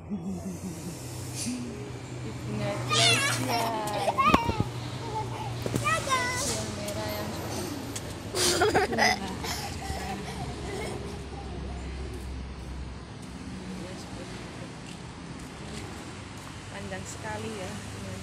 Ibunya Glacia. Glacia merah yang sudah. Panjang sekali ya.